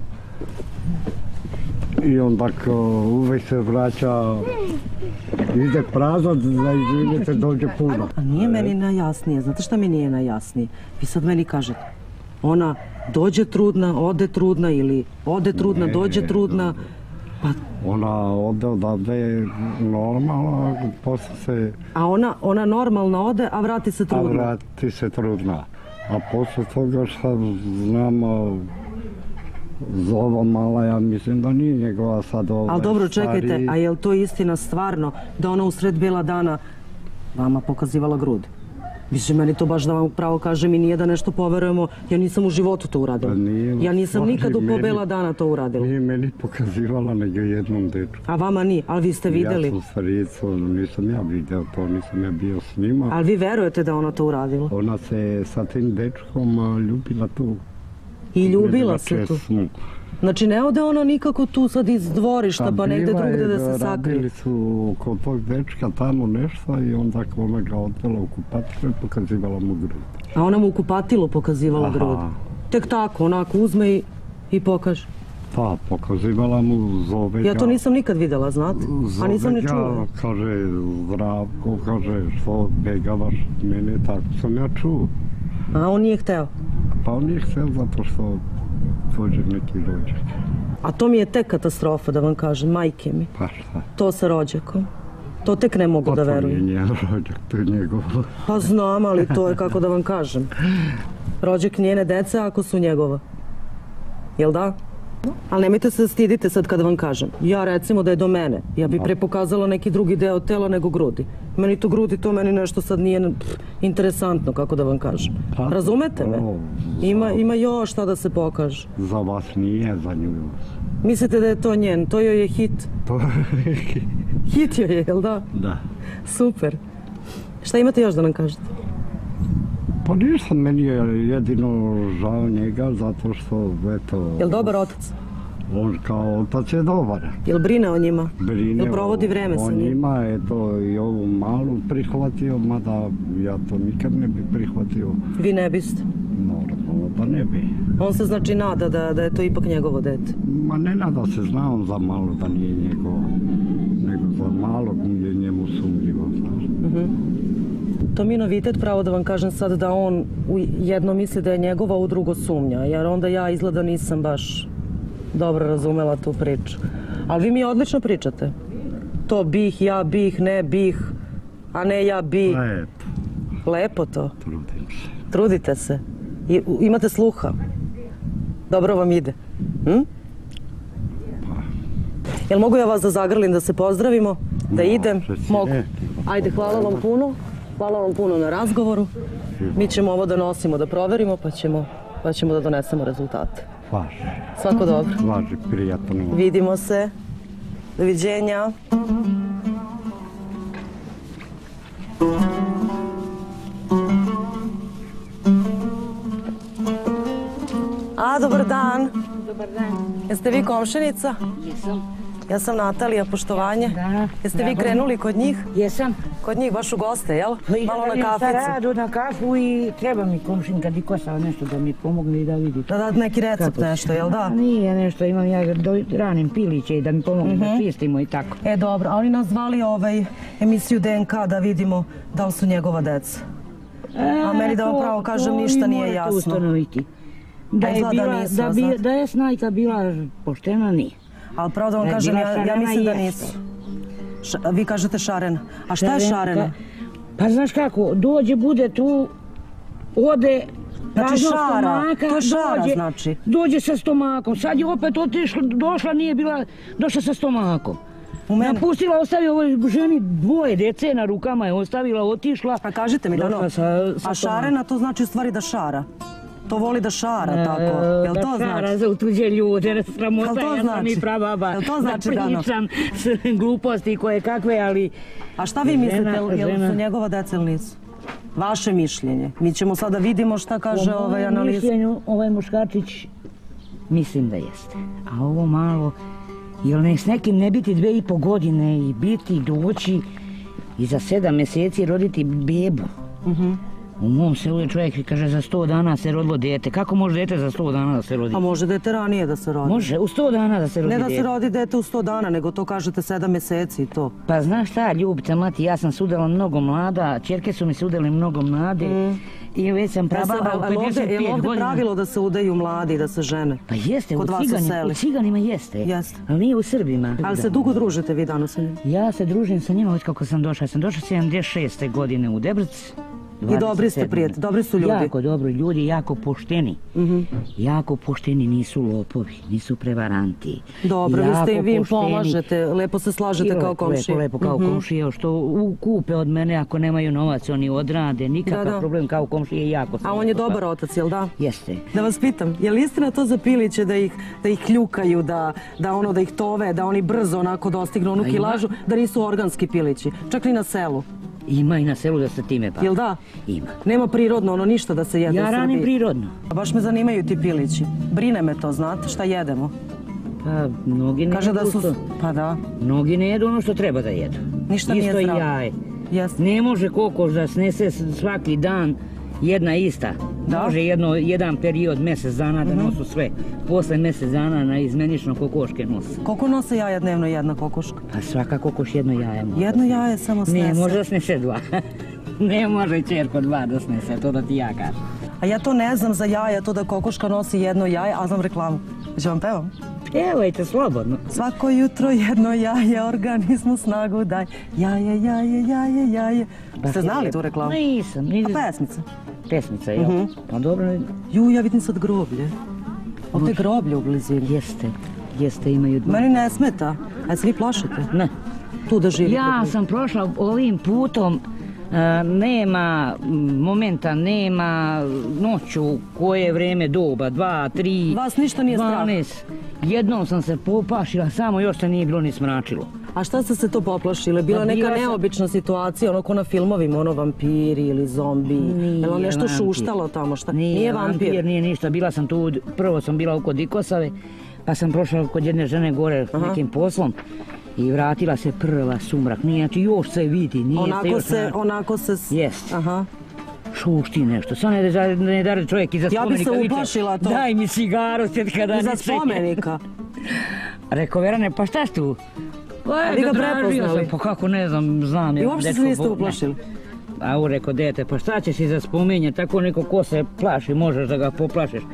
Speaker 5: I onda ko uvek se vraća, ide prazno, da izvinite, dođe puno.
Speaker 1: A nije meni najjasnije. Znate šta mi nije najjasnije? Vi sad meni kažete, ona dođe trudna, ode trudna ili ode trudna, dođe trudna. Pa,
Speaker 5: Ona ode odavde normalno, posle se,
Speaker 1: a ona, ona normalno ode, a vrati se
Speaker 5: a
Speaker 1: trudna.
Speaker 5: vrati se trudna. A posle toga šta znamo, za ova mala, ja mislim da nije njegova sad ova
Speaker 1: Ali dobro, čekajte,
Speaker 5: stariji.
Speaker 1: a je li to istina stvarno da ona usred bela dana vama pokazivala grud? Mislim, meni to baš da vam pravo kažem i nije da nešto poverujemo, ja nisam u životu to uradila.
Speaker 5: Pa nije,
Speaker 1: Ja nisam
Speaker 5: stvari,
Speaker 1: nikad u po
Speaker 5: meni-
Speaker 1: bela dana to uradila.
Speaker 5: Nije meni pokazivala nego jednom dečku.
Speaker 1: A vama nije, ali vi ste vidjeli.
Speaker 5: Ja sam staricu, nisam ja vidio to, nisam ja bio s njima.
Speaker 1: Ali vi verujete da ona to uradila?
Speaker 5: Ona se sa tim dečkom a, ljubila tu.
Speaker 1: I ljubila
Speaker 5: Vidjela
Speaker 1: se tu.
Speaker 5: česmu.
Speaker 1: Znači ne ode ona nikako tu sad iz dvorišta pa negde
Speaker 5: bila je
Speaker 1: drugde da se sakrije.
Speaker 5: Radili su kod tog dečka tamo nešto i onda ona ga odvela u kupatilu i pokazivala mu grud.
Speaker 1: A ona mu u kupatilu pokazivala
Speaker 5: Aha.
Speaker 1: grud. Tek tako, onako uzme i, i pokaže.
Speaker 5: Pa, pokazivala mu, zove ga.
Speaker 1: Ja to nisam nikad videla, znate? A nisam ni
Speaker 5: Zove ga,
Speaker 1: čula.
Speaker 5: kaže, Zdravko, kaže, što begavaš mene, tako sam ja čuo.
Speaker 1: A on nije hteo.
Speaker 5: Pa on je htio zato što dođe neki rođak.
Speaker 1: A to mi je tek katastrofa, da vam kažem, majke mi.
Speaker 5: Pa šta?
Speaker 1: To sa rođakom. To tek ne mogu
Speaker 5: Pa
Speaker 1: da
Speaker 5: to nije
Speaker 1: verujem.
Speaker 5: njen rođak, to je njegov.
Speaker 1: Pa znam, ali to je kako da vam kažem. Rođak njene dece ako su njegova. Jel da? Ali nemojte se stidite sad kada vam kažem. Ja recimo da je do mene. Ja bi pre pokazala neki drugi deo tela nego grudi. Meni to grudi, to meni nešto sad nije interesantno, kako da vam kažem. Razumete me? Ima još šta da se pokaže.
Speaker 5: Za vas nije, za nju.
Speaker 1: Mislite da je to njen? To joj je hit?
Speaker 5: To je hit.
Speaker 1: Hit joj je, jel da?
Speaker 5: Da.
Speaker 1: Super. Šta imate još da nam kažete?
Speaker 5: Pa ništa, meni je jedino žao njega zato što, eto...
Speaker 1: Jel dobar otac?
Speaker 5: On kao otac je dobar.
Speaker 1: Jel brine o njima?
Speaker 5: Brine
Speaker 1: Jel provodi vreme sa
Speaker 5: o
Speaker 1: njima?
Speaker 5: njima, eto i ovu malu prihvatio, mada ja to nikad ne bi prihvatio.
Speaker 1: Vi ne biste?
Speaker 5: Normalno da ne bi.
Speaker 1: On se znači nada da je to ipak njegovo dete?
Speaker 5: Ma ne nada se, zna on za malo da nije njegovo, nego za malog je njemu sumnjivo, znaš.
Speaker 1: To mi je novitet, pravo da vam kažem sad da on jedno misli da je njegova, u drugo sumnja, jer onda ja izgleda nisam baš dobro razumela tu priču. Ali vi mi odlično pričate. To bih, ja bih, ne bih, a ne ja bih.
Speaker 5: Lepo.
Speaker 1: Lepo to.
Speaker 5: Trudim se.
Speaker 1: Trudite se. Imate sluha. Dobro vam ide. Jel mogu ja vas da zagrlim, da se pozdravimo? Da idem? Mogu. Ajde, hvala vam puno. Hvala vam puno na razgovoru. Mi ćemo ovo da nosimo, da proverimo, pa ćemo da donesemo rezultate.
Speaker 5: Važi.
Speaker 1: Svako dobro.
Speaker 5: Važi, prijatno.
Speaker 1: Vidimo se. Doviđenja. A, dobar dan.
Speaker 6: Dobar dan.
Speaker 1: Jeste vi komšenica?
Speaker 6: Jesam.
Speaker 1: Ja sam Natalija, poštovanje.
Speaker 6: Da.
Speaker 1: Jeste vi krenuli kod njih?
Speaker 6: Jesam.
Speaker 1: Kod njih baš u goste, jel? Malo na kaficu.
Speaker 6: Pa radu na kafu i treba mi komšinka Dikosa nešto da mi pomogne i da vidi.
Speaker 1: Da dati neki recept nešto, jel da?
Speaker 6: Nije nešto, imam ja ranim piliće i da mi pomogne da čistimo i tako.
Speaker 1: E dobro, a oni nas zvali emisiju D N K da vidimo da li su njegova deca. A meni da vam pravo kažem ništa nije jasno.
Speaker 6: Ustanoviti. Da je Snajka bila poštena, nije.
Speaker 1: Ali pravo da vam kažem, ja mislim da nisu. Vi kažete šarena. A šta je šarena?
Speaker 6: Pa znaš kako, dođe, bude tu, ode,
Speaker 1: znači šara, to je šara znači.
Speaker 6: Dođe sa stomakom, sad je opet otišla, došla, nije bila, došla sa stomakom. Napustila, ostavila ovoj ženi dvoje dece na rukama je ostavila, otišla.
Speaker 1: A kažite mi, a šarena to znači u stvari da šara? To voli da šara, tako. Jel to znači?
Speaker 6: Da šara za utuđe ljude, sramota, ja sam i prababa.
Speaker 1: Jel to znači, Dano?
Speaker 6: Da pričam gluposti koje kakve, ali...
Speaker 1: A šta vi mislite, jel su njegova deca ili nisu? Vaše mišljenje. Mi ćemo sada vidimo šta kaže ovaj analiz.
Speaker 6: Po mojem mišljenju, ovaj muškarčić, mislim da jeste. A ovo malo, jel ne s nekim ne biti dve i po godine i biti, doći i za sedam mjeseci roditi bebu. U mom selu je čovjek kaže za sto dana se rodilo dete. Kako može dete za sto dana da se rodi?
Speaker 1: A može dete ranije da se rodi?
Speaker 6: Može, u sto dana da se rodi dete.
Speaker 1: Ne da se rodi dete u sto dana, nego to kažete sedam mjeseci i to.
Speaker 6: Pa znaš šta, Ljubica, mati, ja sam sudala mnogo mlada, čerke su mi sudali mnogo mlade i već sam prababa u pedeset pet godina.
Speaker 1: Je li ovdje pravilo da se udaju mladi, da se žene?
Speaker 6: Pa jeste, u ciganima jeste, ali nije u Srbima.
Speaker 1: Ali se dugo družite vi danas sa njima?
Speaker 6: Ja se družim sa njima od kako sam došla. Sam došla sedamdeset šeste godine u Debrc.
Speaker 1: I dobri ste prijatelji, dobri su ljudi.
Speaker 6: Jako dobri ljudi, jako pošteni. Jako pošteni, nisu lopovi, nisu prevaranti.
Speaker 1: Dobro, vi im pomažete, lepo se slažete kao komšije.
Speaker 6: Lepo, lepo kao komšije, što kupe od mene, ako nemaju novac, oni odrade, nikakav problem kao komšije, jako sam.
Speaker 1: A on je dobar otac, jel da?
Speaker 6: Jeste.
Speaker 1: Da vas pitam, je li istina to za piliće da ih kljukaju, da ih tove, da oni brzo onako dostignu onu kilažu, da nisu organski pilići, čak ni na selu?
Speaker 6: Ima i na selu da se time pa.
Speaker 1: Jel da?
Speaker 6: Ima.
Speaker 1: Nema prirodno, ono ništa da se jede u Srbiji?
Speaker 6: Ja ranim prirodno.
Speaker 1: Baš me zanimaju ti pilići. Brine me to, znate, šta jedemo?
Speaker 6: Pa, mnogi ne jedu što...
Speaker 1: Pa da.
Speaker 6: Mnogi ne jedu ono što treba da jedu.
Speaker 1: Ništa nije zdravo.
Speaker 6: Isto i jaje. Ne može kokoš da snese svaki dan jedna ista. Može jedan period, mjesec dana da nosu sve. Posle mjesec dana na izmenično kokoške nose.
Speaker 1: Koliko nose jaja dnevno jedna kokoška?
Speaker 6: Pa svaka kokoš jedno jaje može.
Speaker 1: Jedno jaje samo snese?
Speaker 6: Ne, može da snese dva. Ne može čerko dva da snese, to da ti ja kažem.
Speaker 1: A ja to ne znam za jaja, to da kokoška nosi jedno jaje, a znam reklamu. Hoće vam pevam?
Speaker 6: Pevajte slobodno.
Speaker 1: Svako jutro jedno jaje, organizmu snagu daj. Jaje, jaje, jaje, jaje. Ste znali tu reklamu?
Speaker 6: Nisam.
Speaker 1: A pesmica?
Speaker 6: Pesmica, jel? Pa dobro.
Speaker 1: Ju, ja vidim sad groblje. Ovdje groblje u blizini.
Speaker 6: Jeste, jeste, imaju dva.
Speaker 1: Meni ne smeta. A se vi plašite?
Speaker 6: Ne.
Speaker 1: Tu da živi
Speaker 6: Ja
Speaker 1: groblje.
Speaker 6: sam prošla ovim putom, e, nema momenta, nema noću, koje vrijeme doba, dva, tri,
Speaker 1: Vas ništa nije strah?
Speaker 6: dvanaest. Jednom sam se poplašila, samo još se nije bilo ni smračilo.
Speaker 1: A šta ste se to poplašili? Bila
Speaker 6: Pa
Speaker 1: neka
Speaker 6: bila sam-
Speaker 1: neobična situacija, ono ko na filmovima, ono vampiri ili zombi? Je li nešto
Speaker 6: vampir.
Speaker 1: šuštalo tamo? Šta?
Speaker 6: Nije,
Speaker 1: vampir?
Speaker 6: vampir, nije ništa. Bila sam tu, prvo sam bila oko Dikosave, pa sam prošla kod jedne žene gore nekim poslom i vratila se prva sumrak. Nije, znači još se vidi, nije se
Speaker 1: Onako
Speaker 6: još...
Speaker 1: se,
Speaker 6: na-
Speaker 1: onako se... s-
Speaker 6: Jest.
Speaker 1: Aha.
Speaker 6: Šušti nešto, samo ne da ne dare čovjek iza
Speaker 1: Ja bi
Speaker 6: spomenika.
Speaker 1: se
Speaker 6: viče,
Speaker 1: uplašila to.
Speaker 6: Daj mi cigaru, sjeti kada
Speaker 1: Iza
Speaker 6: ni se-
Speaker 1: spomenika.
Speaker 6: Rekao Verane, pa šta si tu? Pa
Speaker 1: A vi ga
Speaker 6: eto, tražio
Speaker 1: prepoznali?
Speaker 6: sam, pa kako ne znam, znam.
Speaker 1: I
Speaker 6: ja,
Speaker 1: uopšte se
Speaker 6: dečko,
Speaker 1: niste
Speaker 6: bo- ne.
Speaker 1: uplašili?
Speaker 6: A u rekao, dete, pa šta ćeš iza spomenja, tako neko ko se plaši, možeš da ga poplašiš.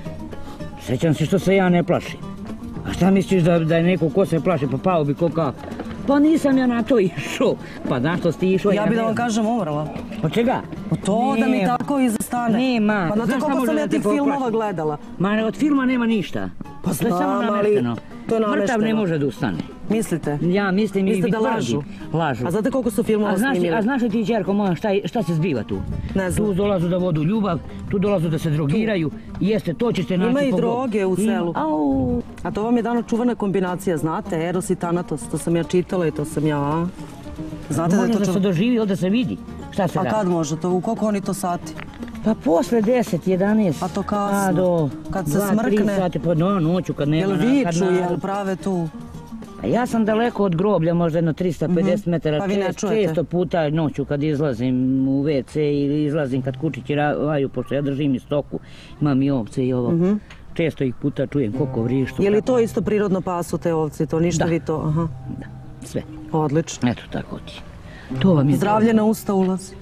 Speaker 6: Sjećam se što se ja ne plašim. A šta misliš da, da je neko ko se plaši, pa pao bi ko kap? Pa nisam ja na to išao. Pa na što si ti išao?
Speaker 1: Ja bi da
Speaker 6: ne
Speaker 1: vam
Speaker 6: znam.
Speaker 1: kažem umrla.
Speaker 6: Od čega?
Speaker 1: Pa to da mi
Speaker 6: Nema.
Speaker 1: tako iza stane.
Speaker 6: Nema.
Speaker 1: Pa znate
Speaker 6: Znaš šta
Speaker 1: koliko
Speaker 6: može
Speaker 1: sam
Speaker 6: da
Speaker 1: ja
Speaker 6: te
Speaker 1: tih filmova
Speaker 6: poplaši?
Speaker 1: gledala.
Speaker 6: Ma ne, od filma nema ništa.
Speaker 1: Pa
Speaker 6: To je samo
Speaker 1: znam, ali
Speaker 6: namešteno.
Speaker 1: to je
Speaker 6: Mrtav ne
Speaker 1: namešteno.
Speaker 6: može da ustane.
Speaker 1: Mislite?
Speaker 6: Ja mislim i
Speaker 1: Mislite
Speaker 6: vi
Speaker 1: da lažu?
Speaker 6: tvrdim. Lažu.
Speaker 1: A znate koliko su filmova
Speaker 6: A znaš,
Speaker 1: snimili?
Speaker 6: a znaš li ti, Đerko moja, šta, je- šta se zbiva tu?
Speaker 1: Ne znam.
Speaker 6: Tu dolazu da vodu ljubav, tu dolazu da se drogiraju. Jeste, to ćete naći
Speaker 1: Ima i
Speaker 6: po grobu.
Speaker 1: droge u
Speaker 6: Ima-
Speaker 1: selu.
Speaker 6: Au.
Speaker 1: A to vam je dano čuvana kombinacija, znate? Eros i Thanatos, to sam ja čitala i to sam ja... a? Znate da je
Speaker 6: Može
Speaker 1: to
Speaker 6: da se
Speaker 1: čuv...
Speaker 6: doživi, ovdje se vidi. Šta se
Speaker 1: A
Speaker 6: radi?
Speaker 1: kad može to? U koliko oni to sati?
Speaker 6: Pa posle deset, jedanaest.
Speaker 1: A to kasno.
Speaker 6: A do
Speaker 1: Kad se
Speaker 6: dva, tri
Speaker 1: smrkne.
Speaker 6: sati, pa no, noću kad nema...
Speaker 1: Jel
Speaker 6: na- kad
Speaker 1: viču,
Speaker 6: na-
Speaker 1: jel prave tu?
Speaker 6: Pa ja sam daleko od groblja, možda jedno tristo pedeset metara.
Speaker 1: Pa vi ne
Speaker 6: Čest-
Speaker 1: čujete?
Speaker 6: Često puta noću kad izlazim u ve ce ili izlazim kad kučići raju, pošto ja držim i stoku, imam i ovce i ovo. Često ih puta čujem koliko vrištu.
Speaker 1: Je li
Speaker 6: kako-
Speaker 1: to isto prirodno pasu te ovce, to ništa
Speaker 6: Da.
Speaker 1: vi to? Aha,
Speaker 6: Sve.
Speaker 1: odlično.
Speaker 6: Eto tako ti. To vam je
Speaker 1: Zdravlje na usta ulazi.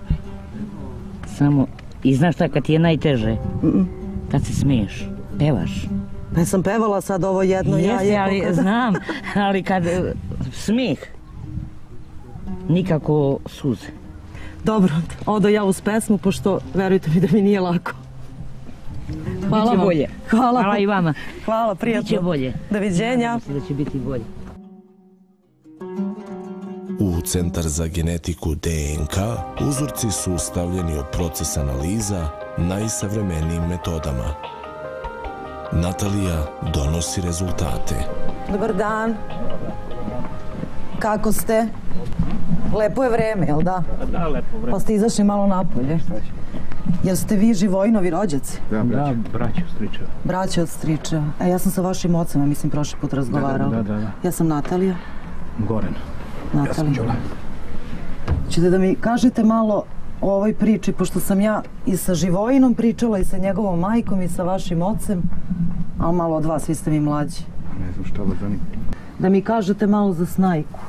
Speaker 6: samo... I znaš šta kad ti je najteže? Kad se smiješ, pevaš.
Speaker 1: Pa sam pevala sad ovo jedno
Speaker 6: Jeste,
Speaker 1: jaje.
Speaker 6: ali
Speaker 1: koliko-
Speaker 6: znam, ali kad e, smijeh, nikako suze.
Speaker 1: Dobro, odo ja uz pesmu, pošto verujte mi da mi nije lako. Hvala
Speaker 6: Biće
Speaker 1: vam.
Speaker 6: bolje.
Speaker 1: Hvala.
Speaker 6: Hvala i vama.
Speaker 1: Hvala, prijatno.
Speaker 6: Biće bolje.
Speaker 1: Doviđenja.
Speaker 6: Mislim da će biti bolje.
Speaker 3: U Centar za genetiku de en ka uzorci su stavljeni od proces analiza najsavremenijim metodama. Natalija donosi rezultate.
Speaker 1: Dobar dan. Kako ste? Lepo je vreme, jel da?
Speaker 7: Da, lepo vreme.
Speaker 1: Pa ste izašli malo napolje. Jel ste vi Živojinovi rođaci?
Speaker 7: Da, braćo. Da, braćo, stričeva.
Speaker 1: Braće od stričeva. A ja sam sa vašim ocem, mislim, prošli put razgovarala.
Speaker 7: Da, da, da.
Speaker 1: Ja sam Natalija.
Speaker 7: Goran.
Speaker 1: Natalija.
Speaker 7: Đula.
Speaker 1: Ćete da mi kažete malo o ovoj priči, pošto sam ja i sa Živojinom pričala i sa njegovom majkom i sa vašim ocem, a malo od vas, vi ste mi mlađi.
Speaker 7: Ne znam šta vas zanima.
Speaker 1: Da mi kažete malo za Snajku,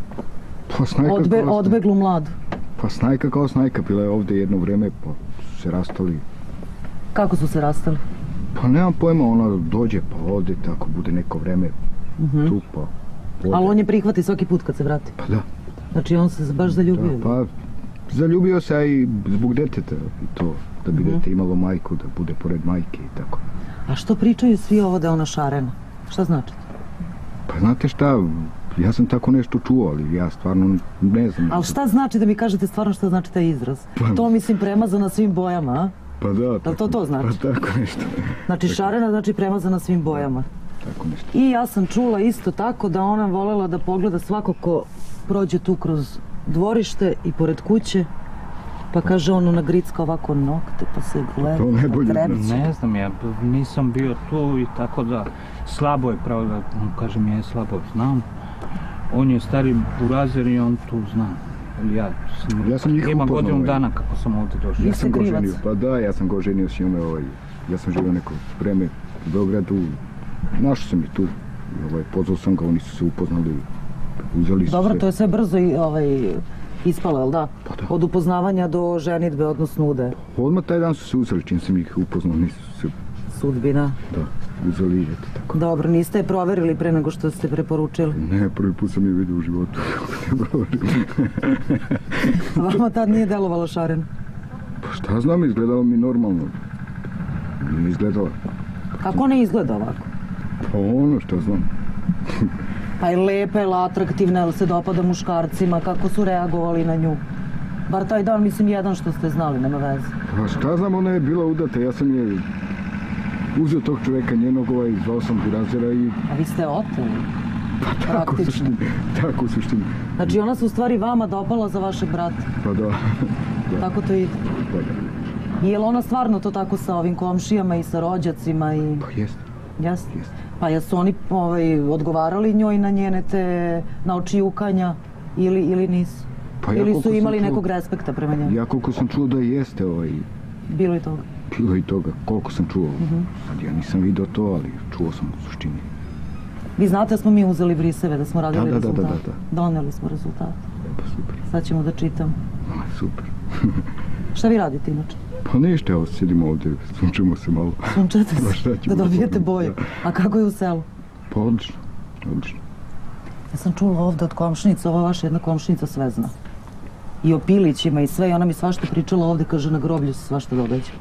Speaker 7: Pa Snajka
Speaker 1: Odbe,
Speaker 7: kao...
Speaker 1: odbeglu mladu.
Speaker 7: Pa Snajka kao Snajka, bila je ovdje jedno vrijeme, pa su se rastali.
Speaker 1: Kako su se rastali?
Speaker 7: Pa nemam pojma, ona dođe pa ovdje, tako bude neko vrijeme tu, pa ode.
Speaker 1: Ali on je prihvati svaki put kad se vrati.
Speaker 7: Pa da,
Speaker 1: Znači on se baš zaljubio.
Speaker 7: da, pa zaljubio se, a i zbog deteta i to, da bi dete imalo majku, da bude pored majke i tako.
Speaker 1: A što pričaju svi ovo da je ona šarena? Šta znači?
Speaker 7: Pa znate šta, ja sam tako nešto čuo, ali ja stvarno ne znam.
Speaker 1: Ali šta znači da mi kažete stvarno šta znači taj izraz? To mislim premazana svim bojama, a?
Speaker 7: Pa da,
Speaker 1: Jel
Speaker 7: tako,
Speaker 1: to to znači?
Speaker 7: Pa tako nešto.
Speaker 1: Znači šarena znači premazana svim bojama.
Speaker 7: Tako nešto.
Speaker 1: I ja sam čula isto tako da ona volela da pogleda svako ko prođe tu kroz dvorište i pored kuće, pa kaže ono nagricka ovako nokte, pa se gleda,
Speaker 7: To najbolje
Speaker 1: pa
Speaker 7: znam.
Speaker 1: trebiće.
Speaker 8: Ne znam, ja nisam bio tu i tako da slabo je, pravo da kažem, ja je slabo znam. On je stari burazer i on tu zna. Ja sam,
Speaker 7: Ja sam njih
Speaker 8: ima
Speaker 7: upoznao,
Speaker 8: godinu
Speaker 7: ovaj.
Speaker 8: dana kako sam ovdje došao.
Speaker 7: Ja
Speaker 1: ste
Speaker 7: sam ga
Speaker 1: krivac?
Speaker 7: oženio, pa da, ja sam ga oženio s njome, ovaj, ja sam živio neko vreme u Beogradu, našao sam ih tu, i, ovaj, pozvao sam ga, oni su se upoznali, uzeli su
Speaker 1: Dobro,
Speaker 7: se.
Speaker 1: to je sve brzo i ovaj, ispalo, jel da?
Speaker 7: Pa da.
Speaker 1: Od upoznavanja do ženidbe, odnosno ude,
Speaker 7: Odmah taj dan su se uzeli, čim sam ih upoznao, nisu se,
Speaker 1: sudbina.
Speaker 7: da, uzeli, eto tako.
Speaker 1: Dobro, niste je proverili pre nego što ste preporučili.
Speaker 7: Ne, prvi put sam je vidio u životu.
Speaker 1: A vama tad nije delovalo šareno.
Speaker 7: Pa šta znam, izgledalo mi normalno. Nije mi izgledala.
Speaker 1: Kako ona izgleda ovako?
Speaker 7: Pa ono što znam.
Speaker 1: Pa je lepa, je li atraktivna, je li se dopada muškarcima, kako su reagovali na nju? Bar taj dan, mislim, jedan što ste znali, nema veze.
Speaker 7: Pa šta znam, ona je bila udata, ja sam je uzeo tog čoveka njenog, ovaj, zvao sam burazera i...
Speaker 1: A vi ste oteli?
Speaker 7: Pa tako u suštini, tako u suštini.
Speaker 1: Znači ona se u stvari vama dopala za vašeg brata?
Speaker 7: Pa da.
Speaker 1: Tako to ide?
Speaker 7: Pa da.
Speaker 1: I je li ona stvarno to tako sa ovim komšijama i sa rođacima i...
Speaker 7: Pa jeste.
Speaker 1: Jeste? Pa jesu oni ovaj, odgovarali njoj na njene te naočijukanja ili, ili nisu?
Speaker 7: Pa ja
Speaker 1: ili su imali
Speaker 7: čuo,
Speaker 1: nekog respekta prema njemu?
Speaker 7: Ja koliko sam čuo da jeste ovaj...
Speaker 1: Bilo i toga?
Speaker 7: Bilo i toga, koliko sam čuo.
Speaker 1: Uh-huh.
Speaker 7: Sad ja nisam vidio to, ali čuo sam u suštini.
Speaker 1: Vi znate da smo mi uzeli briseve, da smo radili
Speaker 7: da, da,
Speaker 1: rezultate?
Speaker 7: Da, da, da, da.
Speaker 1: Doneli smo rezultate.
Speaker 7: Pa super.
Speaker 1: Sad ćemo da čitam.
Speaker 7: A, super.
Speaker 1: Šta vi radite inače?
Speaker 7: Pa ništa, evo sedimo ovdje, sunčemo se malo.
Speaker 1: Sunčate se, da dobijete boju. A kako je u selu?
Speaker 7: Pa odlično, odlično.
Speaker 1: Ja sam čula ovdje od komšnica, ova vaša jedna komšnica sve zna. I o pilićima i sve, i ona mi svašta pričala ovdje, kaže na groblju se svašta događa.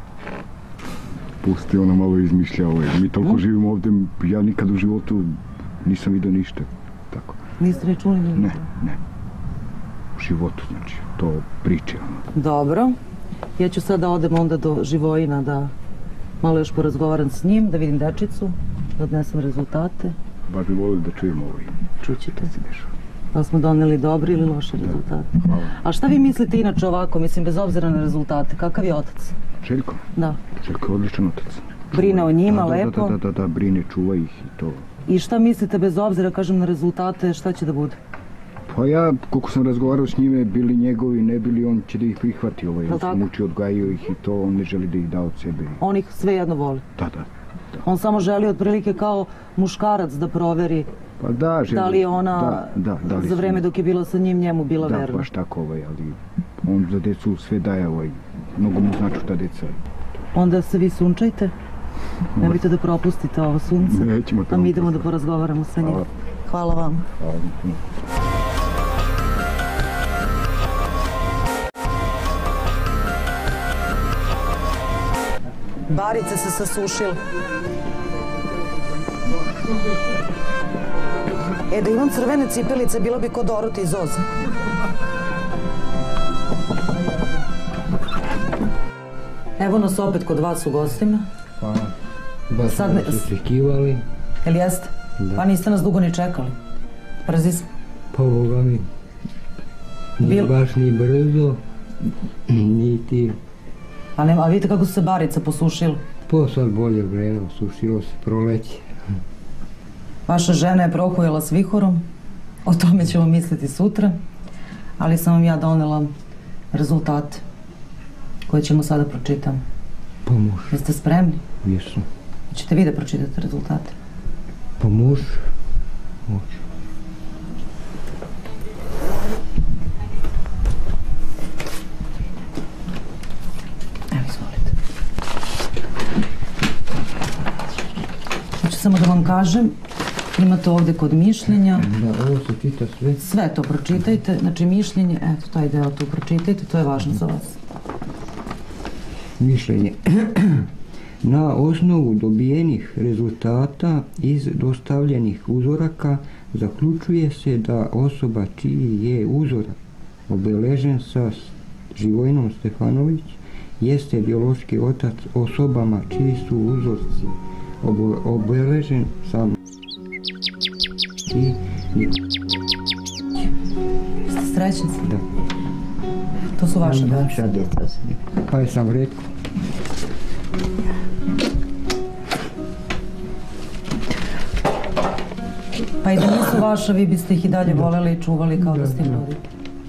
Speaker 7: Pusti, ona malo izmišlja ovaj. Mi toliko hmm? živimo ovdje, ja nikad u životu nisam vidio ništa. Tako.
Speaker 1: Niste ne čuli ni?
Speaker 7: Ne, ne. U životu, znači, to priče. Ono.
Speaker 1: Dobro. Ja ću sad da odem onda do Živojina, da malo još porazgovaram s njim, da vidim dečicu, da odnesem rezultate.
Speaker 7: Baš bi volili da čujemo ovaj.
Speaker 1: Čućete. Da smo doneli dobri ili loše rezultate.
Speaker 7: Hvala.
Speaker 1: A šta vi mislite inače ovako, mislim, bez obzira na rezultate, kakav je otac?
Speaker 7: Željko?
Speaker 1: Da.
Speaker 7: Željko je odličan otac.
Speaker 1: Brine o njima,
Speaker 7: da,
Speaker 1: lepo?
Speaker 7: Da, da, da, da, brine, čuva ih i to.
Speaker 1: I šta mislite, bez obzira, kažem, na rezultate, šta će da bude?
Speaker 7: Pa ja, koliko sam razgovarao s njime, bili njegovi, ne bili, on će da ih prihvati, ovaj, ja sam učio, odgajio ih i to, on ne želi da ih da od sebe.
Speaker 1: On ih svejedno voli?
Speaker 7: Da, da. da.
Speaker 1: On samo želi otprilike kao muškarac da proveri
Speaker 7: pa da, želi,
Speaker 1: da li je ona
Speaker 7: da, da, da li
Speaker 1: za vreme
Speaker 7: su...
Speaker 1: dok je bila sa njim njemu bila
Speaker 7: da,
Speaker 1: verna.
Speaker 7: Da, baš tako, ovaj, ali on za decu sve daje, ovaj, mnogo mu znači ta deca.
Speaker 1: Onda se vi sunčajte, nemojte da propustite ovo sunce,
Speaker 7: nećemo
Speaker 1: a mi idemo da porazgovaramo sa njim. Hvala, Hvala vam.
Speaker 7: Hvala.
Speaker 1: Barice se sasušile. E, da imam crvene cipelice, bila bi kod Dorota iz Oza. Evo nas opet kod vas u gostima.
Speaker 2: Pa, baš smo nas očekivali.
Speaker 1: Jel jeste? Da. Pa niste nas dugo ni čekali. Brzi smo.
Speaker 2: Pa, Boga mi, nije baš ni brzo, niti...
Speaker 1: A, nema, a vidite kako su se barice posušile?
Speaker 2: Po sad bolje vreme, sušilo se proleće.
Speaker 1: Vaša žena je prohujela s vihorom, o tome ćemo misliti sutra, ali sam vam ja donela rezultate koje ćemo sada pročitati.
Speaker 2: Pa može.
Speaker 1: Jeste spremni?
Speaker 2: Jesam.
Speaker 1: Hoćete vi da pročitate rezultate?
Speaker 2: Pa može. Može.
Speaker 1: Evo, izvolite. Hoću samo da vam kažem, imate ovdje kod mišljenja.
Speaker 2: Da, ovo se čita sve.
Speaker 1: Sve to pročitajte, znači mišljenje, eto, taj deo tu pročitajte, to je važno za vas.
Speaker 2: Mišljenje. Na osnovu dobijenih rezultata iz dostavljenih uzoraka zaključuje se da osoba čiji je uzorak obeležen sa Živojinom Stefanović jeste biološki otac osobama čiji su uzorci obeležen sa i
Speaker 1: Ste srećnici?
Speaker 2: Da.
Speaker 1: To su vaše djeca?
Speaker 4: Naša djeca su.
Speaker 2: Pa je sam rekao.
Speaker 1: Pa i da nisu vaša, vi biste ih i dalje voljeli i čuvali kao da ste im rodili.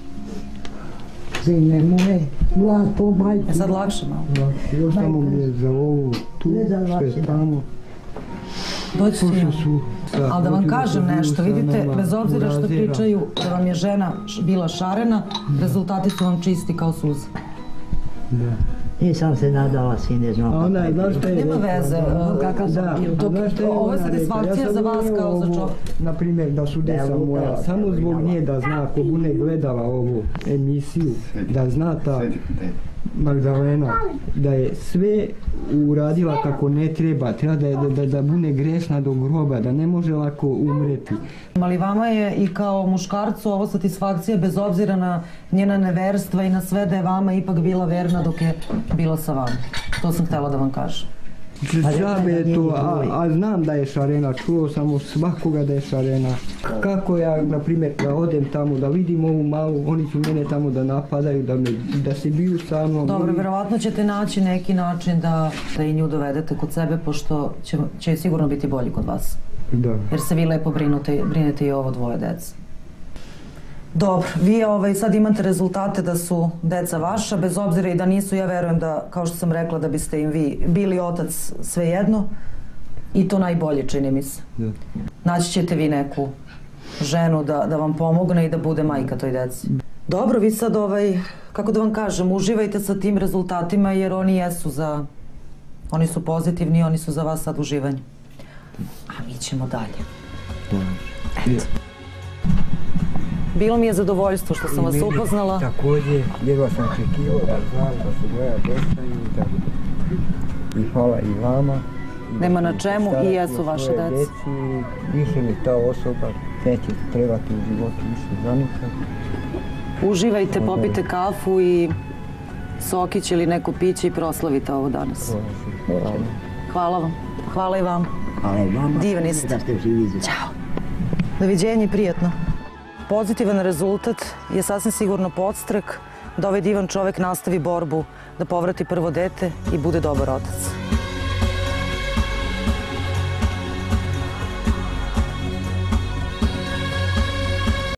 Speaker 4: Sine moje, lako majke.
Speaker 1: Je sad lakše malo?
Speaker 2: Još tamo gdje za ovu, tu, sve tamo.
Speaker 1: Doći ću njom. Ali da vam kažem nešto, vidite, bez obzira što pričaju da vam je žena bila šarena, rezultati su vam čisti kao suze.
Speaker 2: Da.
Speaker 4: Nisam se nadala, sine, znao kako je bilo.
Speaker 1: Nema veze, kakav sam bio. Ovo je satisfakcija za vas kao za čovjek.
Speaker 2: Naprimjer, da su deca moja, samo zbog nje da zna, ako bude gledala ovu emisiju, da zna ta Magdalena, da je sve uradila kako ne treba, treba da, da, da, da bude grešna do groba, da ne može lako umreti.
Speaker 1: Ali vama je i kao muškarcu ovo satisfakcija bez obzira na njena neverstva i na sve da je vama ipak bila verna dok je bila sa vama. To sam htjela da vam kažem.
Speaker 2: Džabe je to, a, a znam da je šarena, čuo sam od svakoga da je šarena. Kako ja, na primjer, da odem tamo, da vidim ovu malu, oni su mene tamo da napadaju, da, me, da se biju sa mnom.
Speaker 1: Dobro, verovatno ćete naći neki način da, da i nju dovedete kod sebe, pošto će, će sigurno biti bolji kod vas.
Speaker 2: Da.
Speaker 1: Jer se vi lepo brinute, brinete i ovo dvoje dece. Dobro, vi ovaj, sad imate rezultate da su deca vaša, bez obzira i da nisu, ja verujem da, kao što sam rekla, da biste im vi bili otac svejedno i to najbolje, čini mi se.
Speaker 2: Da.
Speaker 1: Naći ćete vi neku ženu da, da vam pomogne i da bude majka toj deci. Dobro, vi sad, ovaj, kako da vam kažem, uživajte sa tim rezultatima jer oni jesu za, oni su pozitivni i oni su za vas sad uživanje. A mi ćemo dalje. Eto. Bilo mi je zadovoljstvo što sam vas upoznala.
Speaker 2: Također, jedva sam očekivao da znam da su moja deca i da... I hvala i vama.
Speaker 1: Nema na čemu i jesu vaše dece.
Speaker 2: Više mi ta osoba neće trebati u životu više zanikati.
Speaker 1: Uživajte, popite kafu i sokić ili neko piće i proslavite ovo danas. Hvala vam. Hvala i vam.
Speaker 4: Hvala i vama.
Speaker 1: Divni ste.
Speaker 4: Da ste živi za...
Speaker 1: Ćao. Doviđenje i prijatno. Pozitivan rezultat je sasvim sigurno podstrek da ovaj divan čovek nastavi borbu da povrati prvo dete i bude dobar otac.